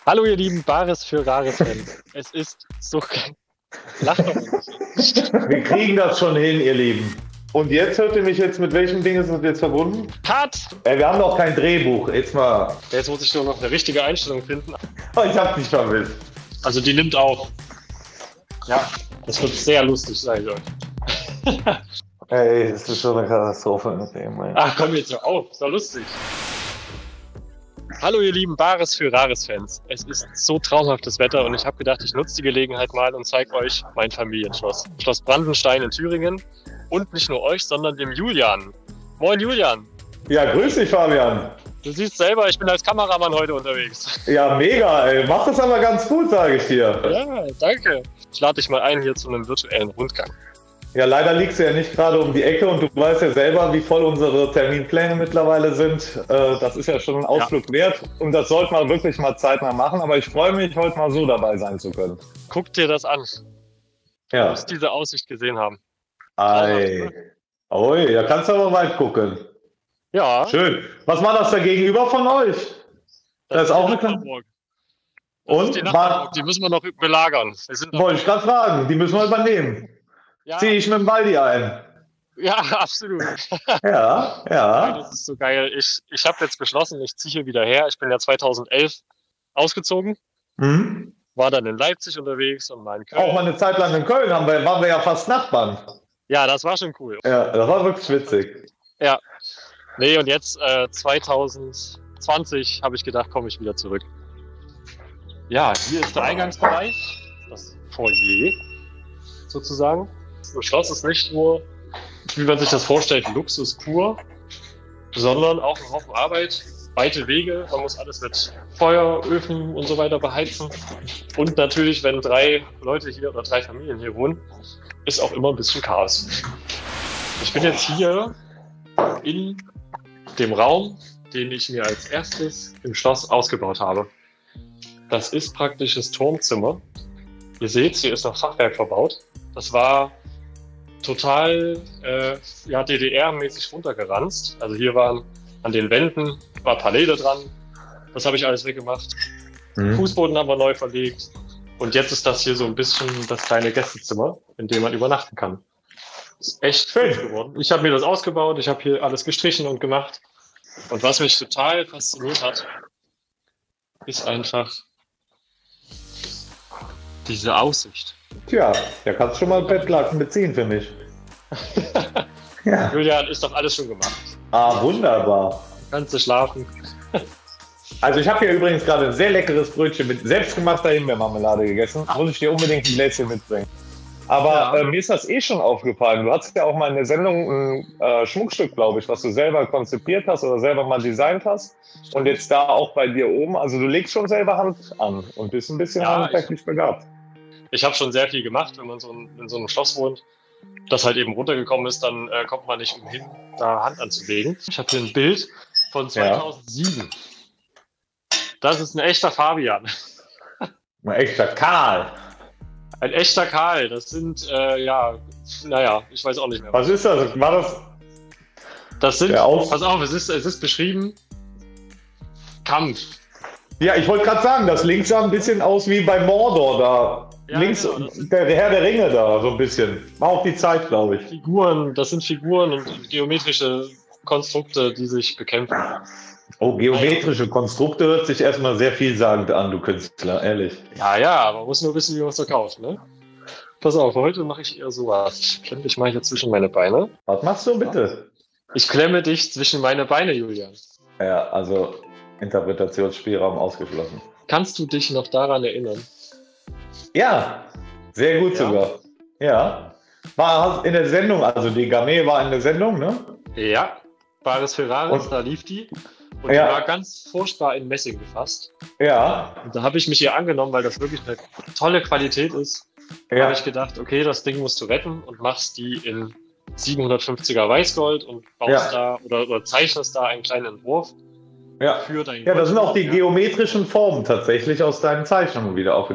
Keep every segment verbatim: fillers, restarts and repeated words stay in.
Hallo ihr lieben Bares für Rares-Fans. Es ist so geil. Lacht doch nicht. Wir kriegen das schon hin, ihr Lieben. Und jetzt hört ihr mich jetzt, mit welchem Ding ist das jetzt verbunden? Cut! Ey, wir haben doch kein Drehbuch. Jetzt mal. Jetzt muss ich nur noch eine richtige Einstellung finden. Oh, ich hab dich vermisst. Also die nimmt auf. Ja, das wird sehr lustig sein, Leute. Ey, das ist schon eine Katastrophe mit dem, ey. Ach komm jetzt hör auf, ist doch lustig. Hallo ihr lieben Bares für Rares-Fans. Es ist so traumhaftes Wetter und ich habe gedacht, ich nutze die Gelegenheit mal und zeige euch mein Familienschloss. Schloss Brandenstein in Thüringen. Und nicht nur euch, sondern dem Julian. Moin Julian. Ja, grüß dich, Fabian. Du siehst selber, ich bin als Kameramann heute unterwegs. Ja, mega, ey. Mach das aber ganz gut, sage ich dir. Ja, danke. Ich lade dich mal ein hier zu einem virtuellen Rundgang. Ja, leider liegst du ja nicht gerade um die Ecke und du weißt ja selber, wie voll unsere Terminpläne mittlerweile sind. Äh, das ist ja schon ein Ausflug ja. wert und das sollte man wirklich mal zeitnah machen. Aber ich freue mich, heute mal so dabei sein zu können. Guck dir das an. Ja. Du musst diese Aussicht gesehen haben. Ei. Ui, da kannst du aber weit gucken. Ja. Schön. Was war das da gegenüber von euch? Das, das ist auch eine kleine... Und? Die, die müssen wir noch belagern. Wir Wollte ich gerade fragen, die müssen wir übernehmen. Ja. Ziehe ich mit dem Baldi ein. Ja, absolut. Ja, ja. Das ist so geil. Ich, ich habe jetzt beschlossen, ich ziehe hier wieder her. Ich bin ja zweitausendelf ausgezogen. Mhm. War dann in Leipzig unterwegs und mal in Köln. Auch mal eine Zeit lang in Köln haben wir, waren wir ja fast Nachbarn. Ja, das war schon cool. Ja, das war wirklich witzig. Ja. Nee, und jetzt äh, zwanzig zwanzig habe ich gedacht, komme ich wieder zurück. Ja, hier ist der Eingangsbereich. Das Foyer sozusagen. Das Schloss ist nicht nur, wie man sich das vorstellt, Luxus pur, sondern auch ein Haufen Arbeit, weite Wege. Man muss alles mit Feuer, Öfen und so weiter beheizen. Und natürlich, wenn drei Leute hier oder drei Familien hier wohnen, ist auch immer ein bisschen Chaos. Ich bin jetzt hier in dem Raum, den ich mir als erstes im Schloss ausgebaut habe. Das ist praktisch das Turmzimmer. Ihr seht, hier ist noch Fachwerk verbaut. Das war total äh, ja, D D R-mäßig runtergeranzt. Also hier waren an den Wänden war Paläde dran. Das habe ich alles weggemacht. Mhm. Fußboden haben wir neu verlegt. Und jetzt ist das hier so ein bisschen das kleine Gästezimmer, in dem man übernachten kann. Das ist echt schön geworden. Ich habe mir das ausgebaut, ich habe hier alles gestrichen und gemacht. Und was mich total fasziniert hat, ist einfach diese Aussicht. Tja, da kannst du schon mal Bettlaken beziehen für mich. Ja. Julian, ist doch alles schon gemacht. Ah, wunderbar. Kannst du schlafen. Also ich habe hier übrigens gerade ein sehr leckeres Brötchen mit selbstgemachter Himbeermarmelade gegessen. Ach. Muss ich dir unbedingt ein Gläschen mitbringen. Aber ja. äh, mir ist das eh schon aufgefallen. Du hattest ja auch mal in der Sendung ein äh, Schmuckstück, glaube ich, was du selber konzipiert hast oder selber mal designt hast. Und jetzt da auch bei dir oben. Also du legst schon selber Hand an und bist ein bisschen ja, handwerklich begabt. Ich habe schon sehr viel gemacht, wenn man so in, in so einem Schloss wohnt, das halt eben runtergekommen ist, dann äh, kommt man nicht umhin, da Hand anzulegen. Ich habe hier ein Bild von zweitausendsieben. Ja. Das ist ein echter Fabian. Ein echter Karl. Ein echter Karl. Das sind, äh, ja, naja, ich weiß auch nicht mehr. Was ist das? War das? Das sind, pass auf, es ist, es ist beschrieben, Kampf. Ja, ich wollte gerade sagen, das links sah ein bisschen aus wie bei Mordor da. Ja, links, genau, der Herr der Ringe da, so ein bisschen. War auch die Zeit, glaube ich. Figuren, das sind Figuren und geometrische Konstrukte, die sich bekämpfen. Oh, geometrische Konstrukte hört sich erstmal sehr vielsagend an, du Künstler, ehrlich. Ja, ja, man muss nur wissen, wie man es verkauft, ne? Pass auf, heute mache ich eher sowas. Ich klemme dich mal hier zwischen meine Beine. Was machst du bitte? Ich klemme dich zwischen meine Beine, Julian. Ja, also Interpretationsspielraum ausgeschlossen. Kannst du dich noch daran erinnern? Ja, sehr gut ja. sogar. Ja. War in der Sendung, also die Gamay war in der Sendung, ne? Ja, Bares für Rares, und, da lief die. Und ja. die war ganz furchtbar in Messing gefasst. Ja. Und da habe ich mich ihr angenommen, weil das wirklich eine tolle Qualität ist. Da ja. habe ich gedacht, okay, das Ding musst du retten und machst die in siebenhundertfünfziger Weißgold und baust ja. da oder, oder zeichnest da einen kleinen Entwurf. Ja, für dein ja das sind auch die ja. geometrischen Formen tatsächlich aus deinen Zeichnungen wieder aufgedacht.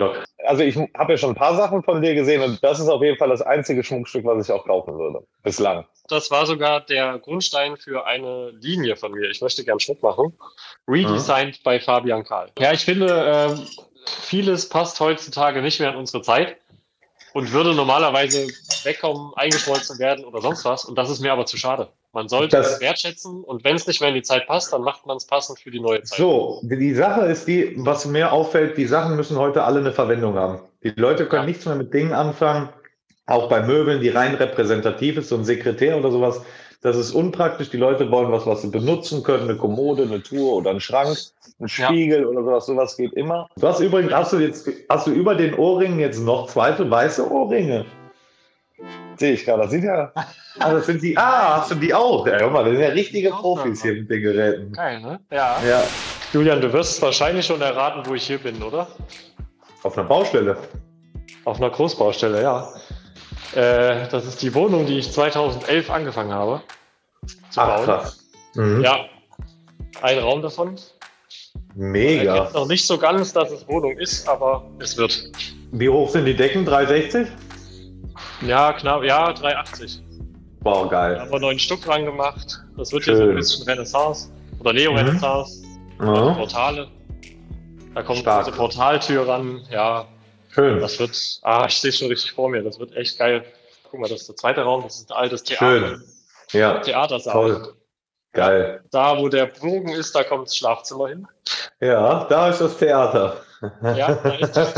also ich habe ja schon ein paar Sachen von dir gesehen und das ist auf jeden Fall das einzige Schmuckstück, was ich auch kaufen würde. Bislang. Das war sogar der Grundstein für eine Linie von mir. Ich möchte gern Schmuck machen. Redesigned mhm. bei Fabian Karl. Ja, ich finde, äh, vieles passt heutzutage nicht mehr in unsere Zeit und würde normalerweise wegkommen, eingeschmolzen werden oder sonst was. Und das ist mir aber zu schade. Man sollte es wertschätzen und wenn es nicht mehr in die Zeit passt, dann macht man es passend für die neue Zeit. So, die Sache ist die, was mir auffällt, die Sachen müssen heute alle eine Verwendung haben. Die Leute können ja. nichts mehr mit Dingen anfangen, auch bei Möbeln, die rein repräsentativ ist, so ein Sekretär oder sowas. Das ist unpraktisch. Die Leute wollen was, was sie benutzen können, eine Kommode, eine Truhe oder einen Schrank, ein Spiegel ja. oder sowas. Sowas geht immer. Du hast übrigens, hast du jetzt, hast du über den Ohrringen jetzt noch zweite weiße Ohrringe? Sehe ich gerade. Das sind ja, ah, das sind die, ah, hast du die auch? Ja, hör mal, das sind ja richtige Profis hier mit den Geräten. Geil, ne? Ja. ja. Julian, du wirst wahrscheinlich schon erraten, wo ich hier bin, oder? Auf einer Baustelle. Auf einer Großbaustelle, ja. Äh, das ist die Wohnung, die ich zweitausendelf angefangen habe zu Ach, bauen. Krass. Mhm. Ja, ein Raum davon. Mega. Ich weiß noch nicht so ganz, dass es Wohnung ist, aber es wird. Wie hoch sind die Decken? dreihundertsechzig? Ja, knapp, ja, dreihundertachtzig. Wow, geil. Da haben wir neun Stück dran gemacht. Das wird Schön. hier so ein bisschen Renaissance oder Neo-Renaissance. Mhm. Mhm. Portale. Da kommt Stark. diese Portaltür ran. Ja, schön. Das wird, ah, ich sehe es schon richtig vor mir. Das wird echt geil. Guck mal, das ist der zweite Raum. Das ist ein altes Theater. Schön. Ja. Theatersaal. Toll. Geil. Da, wo der Bogen ist, da kommt das Schlafzimmer hin. Ja, da ist das Theater. Ja, da ist das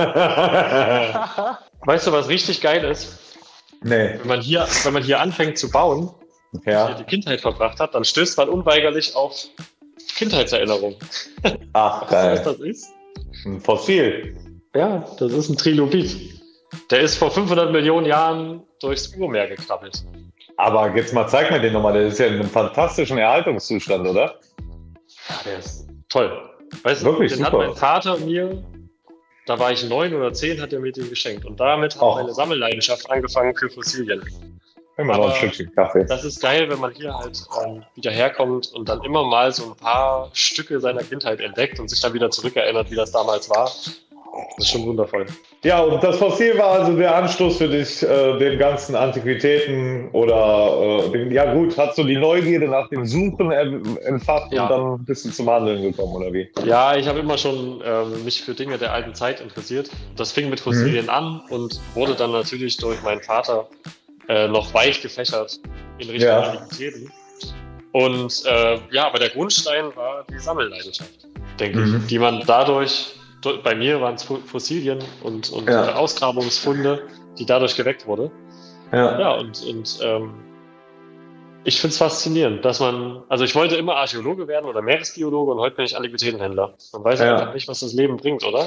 Theater. Weißt du, was richtig geil ist? Nee. Wenn man hier, wenn man hier anfängt zu bauen, ja. hier die Kindheit verbracht hat, dann stößt man unweigerlich auf Kindheitserinnerungen. Ach, geil. Weißt du, was das ist? Ein Fossil. Ja, das ist ein Trilobit. Der ist vor fünfhundert Millionen Jahren durchs Urmeer gekrabbelt. Aber jetzt mal, zeig mir den nochmal. Der ist ja in einem fantastischen Erhaltungszustand, oder? Ja, der ist toll. Weißt du, wirklich den super. Hat mein Vater mir, da war ich neun oder zehn, hat er mir den geschenkt. Und damit hat Och. meine Sammelleidenschaft angefangen für Fossilien. Immer noch ein Stückchen Kaffee. Das ist geil, wenn man hier halt ähm, wieder herkommt und dann immer mal so ein paar Stücke seiner Kindheit entdeckt und sich dann wieder zurückerinnert, wie das damals war. Das ist schon wundervoll. Ja, und das Fossil war also der Anstoß für dich, äh, den ganzen Antiquitäten oder, äh, den, ja gut, hast du die Neugierde nach dem Suchen entfacht ja. und dann bist du zum Handeln gekommen, oder wie? Ja, ich habe immer schon ähm, mich für Dinge der alten Zeit interessiert. Das fing mit Fossilien mhm. an und wurde dann natürlich durch meinen Vater äh, noch weit gefächert in Richtung ja. Antiquitäten. Und äh, ja, aber der Grundstein war die Sammelleidenschaft, denke mhm. ich, die man dadurch... Bei mir waren es Fossilien und, und ja. Ausgrabungsfunde, die dadurch geweckt wurde. Ja, ja und, und ähm, ich finde es faszinierend, dass man, also ich wollte immer Archäologe werden oder Meeresbiologe und heute bin ich Antiquitätenhändler. Man weiß ja. einfach nicht, was das Leben bringt, oder?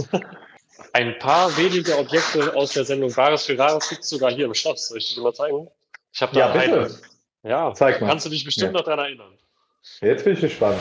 Ein paar wenige Objekte aus der Sendung Wahres für Rares gibt es sogar hier im Schloss. Soll ich dir mal zeigen? Ich habe da ja, bitte. eine. Ja, zeig mal. Kannst du dich bestimmt ja. noch daran erinnern. Jetzt bin ich gespannt.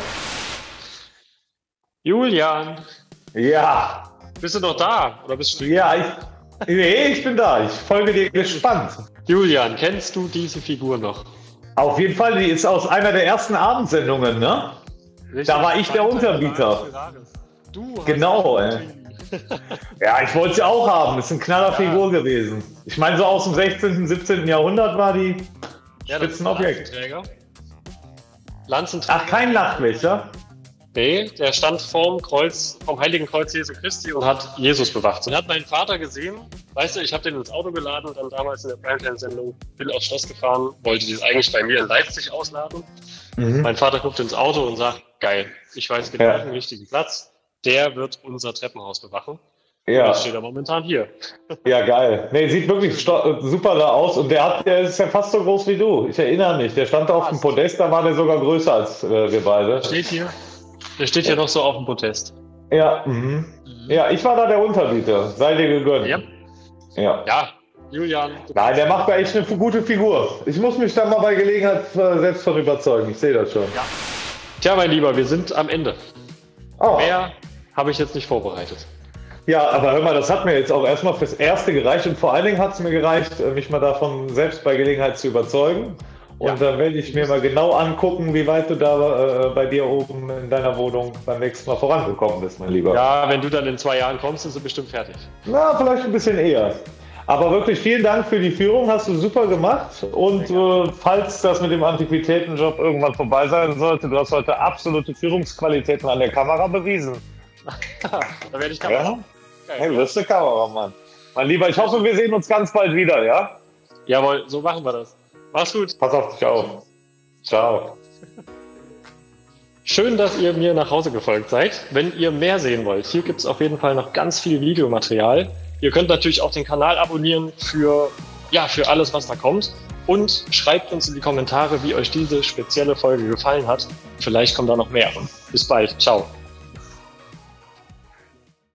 Julian! Ja. Bist du noch da? Oder bist du ja, ich, nee, ich bin da. Ich folge dir gespannt. Julian, kennst du diese Figur noch? Auf jeden Fall, die ist aus einer der ersten Abendsendungen, ne? Richtig, da war ich der Unterbieter. Du hast genau, ey. Ja, ich wollte sie auch haben. Das ist eine Knallerfigur ja. gewesen. Ich meine, so aus dem sechzehnten, siebzehnten Jahrhundert war die ja, Spitzenobjekt. Lanzenträger. Lanzenträger. Ach, kein Nachtwächter? Nee, der stand vorm Kreuz, vom Heiligen Kreuz Jesu Christi und hat Jesus bewacht. Und hat meinen Vater gesehen, weißt du, ich habe den ins Auto geladen, dann damals in der Primetime-Sendung, bin aufs Schloss gefahren, wollte die eigentlich bei mir in Leipzig ausladen. Mhm. Mein Vater guckt ins Auto und sagt, geil, ich weiß genau ja. den richtigen Platz, der wird unser Treppenhaus bewachen. Ja. Und jetzt steht er momentan hier. Ja, geil. Nee, sieht wirklich super da aus und der, hat, der ist ja fast so groß wie du. Ich erinnere mich, der stand auf dem Podest, da war der sogar größer als äh, wir beide. Steht hier. Der steht ja noch so auf dem Protest. Ja, mhm. ja, ich war da der Unterbieter. Sei dir gegönnt. Ja. Ja. ja, Julian. Nein, der macht da echt eine gute Figur. Ich muss mich da mal bei Gelegenheit selbst von überzeugen. Ich sehe das schon. Ja. Tja, mein Lieber, wir sind am Ende. Oh. Mehr habe ich jetzt nicht vorbereitet. Ja, aber hör mal, das hat mir jetzt auch erstmal fürs Erste gereicht und vor allen Dingen hat es mir gereicht, mich mal davon selbst bei Gelegenheit zu überzeugen. Und ja. Dann werde ich mir mal genau angucken, wie weit du da äh, bei dir oben in deiner Wohnung beim nächsten Mal vorangekommen bist, mein Lieber. Ja, wenn du dann in zwei Jahren kommst, ist du bestimmt fertig. Na, vielleicht ein bisschen eher. Aber wirklich vielen Dank für die Führung, hast du super gemacht. Und äh, falls das mit dem Antiquitätenjob irgendwann vorbei sein sollte, du hast heute absolute Führungsqualitäten an der Kamera bewiesen. Da werde ich Kamera. Ja? Hey, du bist der Kameramann. Mein Lieber, ich hoffe, wir sehen uns ganz bald wieder, ja? Jawohl, so machen wir das. Mach's gut. Pass auf dich auf. Ciao. Schön, dass ihr mir nach Hause gefolgt seid. Wenn ihr mehr sehen wollt, hier gibt es auf jeden Fall noch ganz viel Videomaterial. Ihr könnt natürlich auch den Kanal abonnieren für, ja, für alles, was da kommt. Und schreibt uns in die Kommentare, wie euch diese spezielle Folge gefallen hat. Vielleicht kommt da noch mehr. Bis bald. Ciao.